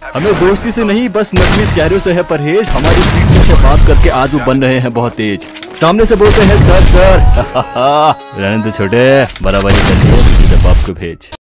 हमें दोस्ती से नहीं बस नकली चेहरों से है परहेज। हमारी पीठ से बात करके आज वो बन रहे हैं बहुत तेज। सामने से बोलते हैं सर सर रहने दो छोटे, बराबरी कर लिए, बाप को भेज।